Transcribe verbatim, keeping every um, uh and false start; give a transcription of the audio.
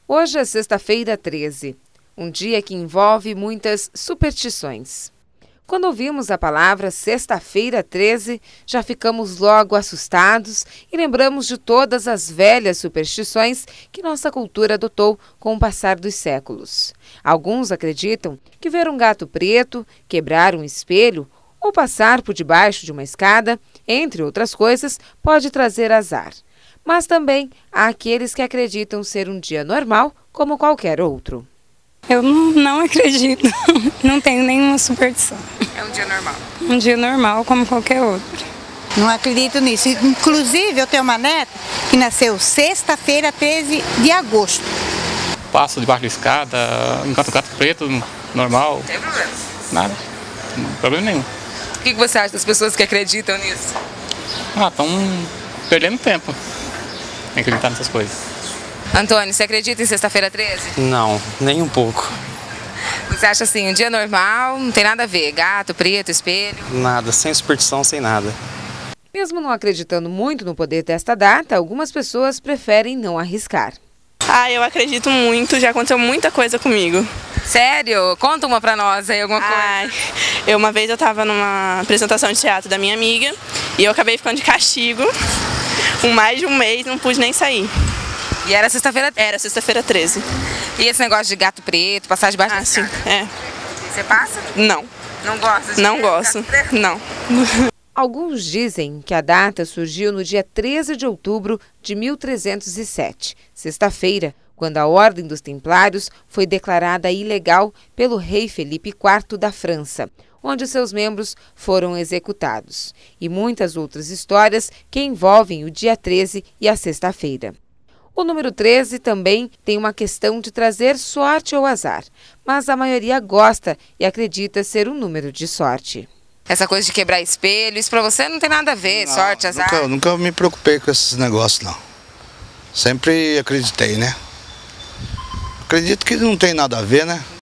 Hoje é sexta-feira treze, um dia que envolve muitas superstições. Quando ouvimos a palavra sexta-feira treze, já ficamos logo assustados e lembramos de todas as velhas superstições que nossa cultura adotou com o passar dos séculos. Alguns acreditam que ver um gato preto, quebrar um espelho ou passar por debaixo de uma escada, entre outras coisas, pode trazer azar. Mas também há aqueles que acreditam ser um dia normal como qualquer outro. Eu não, não acredito, não tenho nenhuma superstição. É um dia normal? Um dia normal como qualquer outro. Não acredito nisso. Inclusive, eu tenho uma neta que nasceu sexta-feira, treze de agosto. Passo debaixo da escada, enquanto o gato preto, normal. Tem problema? Nada, problema nenhum. O que você acha das pessoas que acreditam nisso? Ah, estão perdendo tempo em acreditar nessas coisas. Antônio, você acredita em sexta-feira treze? Não, nem um pouco. Você acha assim, um dia normal, não tem nada a ver, gato, preto, espelho? Nada, sem superstição, sem nada. Mesmo não acreditando muito no poder desta data, algumas pessoas preferem não arriscar. Ah, eu acredito muito, já aconteceu muita coisa comigo. Sério? Conta uma pra nós aí, alguma coisa. Ai, eu uma vez eu tava numa apresentação de teatro da minha amiga e eu acabei ficando de castigo. Com mais de um mês, não pude nem sair. E era sexta-feira? Era sexta-feira treze. E esse negócio de gato preto, passar debaixo ah, da sim, escada? é. Você passa? Não. Não gosta de Não gosto, não. Alguns dizem que a data surgiu no dia treze de outubro de mil trezentos e sete, sexta-feira, quando a Ordem dos Templários foi declarada ilegal pelo rei Felipe quarto da França, onde seus membros foram executados, e muitas outras histórias que envolvem o dia treze e a sexta-feira. O número treze também tem uma questão de trazer sorte ou azar, mas a maioria gosta e acredita ser um número de sorte. Essa coisa de quebrar espelho, isso pra você não tem nada a ver, não, sorte, azar? Nunca, nunca me preocupei com esses negócios, não. Sempre acreditei, né? Acredito que não tem nada a ver, né?